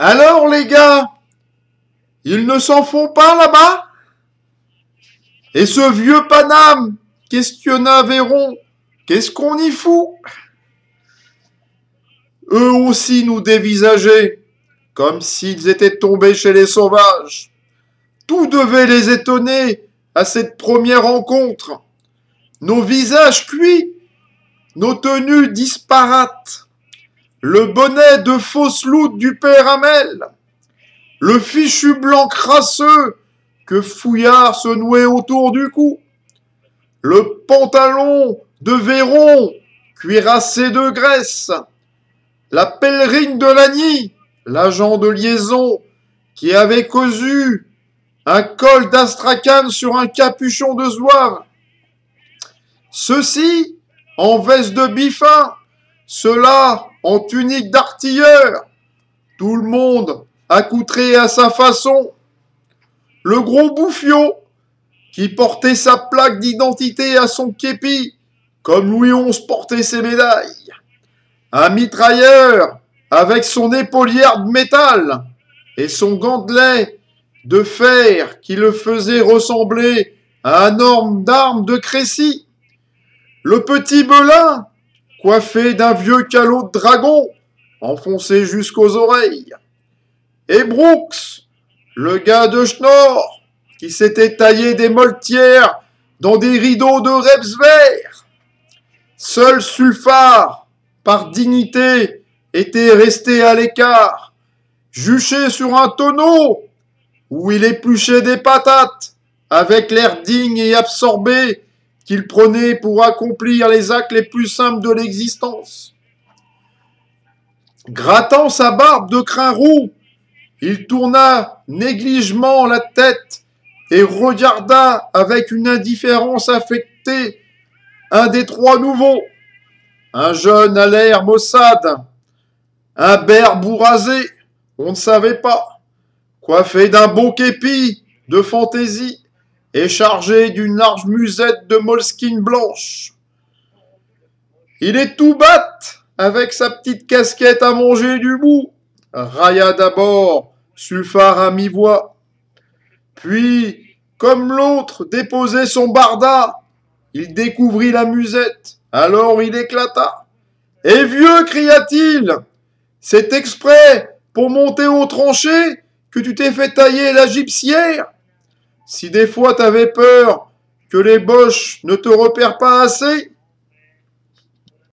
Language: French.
Alors les gars, ils ne s'en font pas là-bas? Et ce vieux Paname, questionna Véron, qu'est-ce qu'on y fout? Eux aussi nous dévisageaient, comme s'ils étaient tombés chez les sauvages. Tout devait les étonner à cette première rencontre. Nos visages cuits, nos tenues disparates, le bonnet de fausse loute du père Hamel, le fichu blanc crasseux que Fouillard se nouait autour du cou, le pantalon de Véron cuirassé de graisse, la pèlerine de Lagny, l'agent de liaison, qui avait cousu un col d'Astrakhan sur un capuchon de zouave. Ceux-ci en veste de biffin, ceux-là en tunique d'artilleur, tout le monde accoutré à sa façon. Le gros bouffiot, qui portait sa plaque d'identité à son képi, comme Louis XI portait ses médailles. Un mitrailleur, avec son épaulière de métal et son gantelet de fer qui le faisait ressembler à un homme d'armes de Crécy. Le petit Belin, coiffé d'un vieux calot de dragon, enfoncé jusqu'aux oreilles. Et Brooks, le gars de Schnorr, qui s'était taillé des moletières dans des rideaux de reps verts. Seul Sulfard, par dignité, était resté à l'écart, juché sur un tonneau, où il épluchait des patates, avec l'air digne et absorbé qu'il prenait pour accomplir les actes les plus simples de l'existence. Grattant sa barbe de crin roux, il tourna négligement la tête et regarda avec une indifférence affectée un des trois nouveaux, un jeune à l'air maussade, un bear bourrasé, on ne savait pas, coiffé d'un beau képi de fantaisie et chargé d'une large musette de moleskine blanche. Il est tout batte avec sa petite casquette à manger du bout, railla d'abord Sulfard à mi-voix. Puis, comme l'autre déposait son barda, il découvrit la musette. Alors il éclata. « Eh vieux, cria-t-il, c'est exprès pour monter au tranchées que tu t'es fait tailler la gypsière? Si des fois t'avais peur que les boches ne te repèrent pas assez,